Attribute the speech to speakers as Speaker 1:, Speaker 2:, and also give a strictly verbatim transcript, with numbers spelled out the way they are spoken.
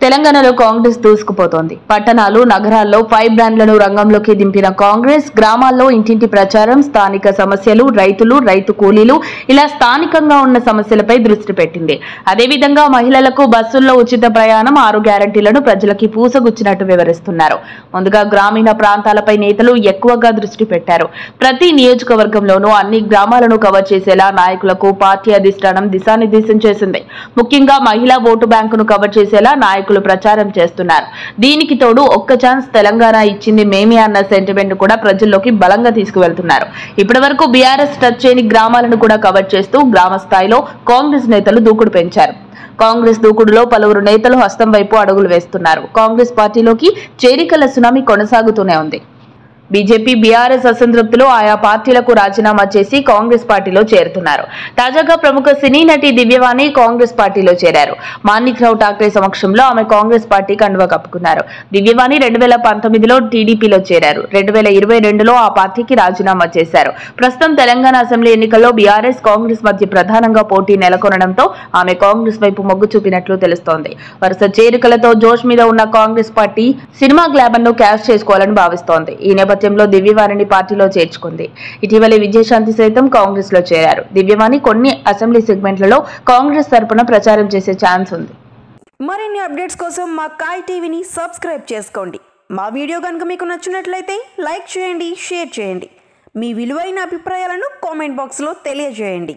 Speaker 1: తెలంగాణలో కాంగ్రెస్ దూసుకుపోతోంది. పట్టణాలు, నగరాల్లో ఫైవ్ బ్రాండ్లను రంగంలోకి దింపిన కాంగ్రెస్ గ్రామాల్లో ఇంటింటి ప్రచారం, స్థానిక సమస్యలు, రైతులు, రైతు కూలీలు ఇలా స్థానికంగా ఉన్న సమస్యలపై దృష్టి పెట్టింది. అదేవిధంగా మహిళలకు బస్సుల్లో ఉచిత ప్రయాణం, ఆరు గ్యారంటీలను ప్రజలకి పూసగుచ్చినట్టు వివరిస్తున్నారు. ముందుగా గ్రామీణ ప్రాంతాలపై నేతలు ఎక్కువగా దృష్టి పెట్టారు. ప్రతి నియోజకవర్గంలోనూ అన్ని గ్రామాలను కవర్ చేసేలా నాయకులకు పార్టీ అధిష్టానం దిశానిర్దేశం చేసింది. ముఖ్యంగా మహిళా ఓటు బ్యాంకును కవర్ చేసేలా నాయకులు ప్రచారం చేస్తున్నారు. దీనికి తోడు ఒక్క ఛాన్స్ తెలంగాణ ఇచ్చింది మేమే అన్న సెంటిమెంట్ కూడా ప్రజల్లోకి బలంగా తీసుకువెళ్తున్నారు. ఇప్పటి వరకు బీఆర్ఎస్ టచ్ చేయని గ్రామాలను కూడా కవర్ చేస్తూ గ్రామ స్థాయిలో కాంగ్రెస్ నేతలు దూకుడు పెంచారు. కాంగ్రెస్ దూకుడులో పలువురు నేతలు హస్తం వైపు అడుగులు వేస్తున్నారు. కాంగ్రెస్ పార్టీలోకి చేరికల సునామీ కొనసాగుతూనే ఉంది. బీజేపీ, బీఆర్ఎస్ అసంతృప్తులు ఆయా పార్టీలకు రాజీనామా చేసి కాంగ్రెస్ పార్టీలో చేరుతున్నారు. తాజాగా ప్రముఖ సినీ నటి దివ్యవాణి కాంగ్రెస్ పార్టీలో చేరారు. మాణిక్రావు ఠాక్రే సమక్షంలో ఆమె కాంగ్రెస్ పార్టీ కండువా కప్పుకున్నారు. దివ్యవాణి రెండు వేల పంతొమ్మిదిలో టీడీపీలో చేరారు. రెండు వేల ఇరవై రెండులో ఆ పార్టీకి రాజీనామా చేశారు. ప్రస్తుతం తెలంగాణ అసెంబ్లీ ఎన్నికల్లో బీఆర్ఎస్, కాంగ్రెస్ మధ్య ప్రధానంగా పోటీ నెలకొనడంతో ఆమె కాంగ్రెస్ వైపు మొగ్గు చూపినట్లు తెలుస్తోంది. వరుస చేరికలతో జోష్ మీద ఉన్న కాంగ్రెస్ పార్టీ సినిమా గ్లామర్ ను క్యాష్ చేసుకోవాలని భావిస్తోంది. ఈ నేపథ్యంలో దివ్యవాణిని పార్టీలో చేర్చుకుంది. ఇటీవలే విజయశాంతి సైతం కాంగ్రెస్ లో చేరారు. దివ్యవాణి కొన్ని అసెంబ్లీ సెగ్మెంట్లలో కాంగ్రెస్ తరపున ప్రచారం చేసే ఛాన్స్ ఉంది.
Speaker 2: మరిన్ని అప్డేట్స్ కోసం మా కాయ్ టీవీని సబ్స్క్రైబ్ చేసుకోండి. మా వీడియో కనుక మీకు నచ్చినట్లయితే లైక్ చేయండి, షేర్ చేయండి. మీ విలువైన అభిప్రాయాలను కామెంట్ బాక్స్లో తెలియజేయండి.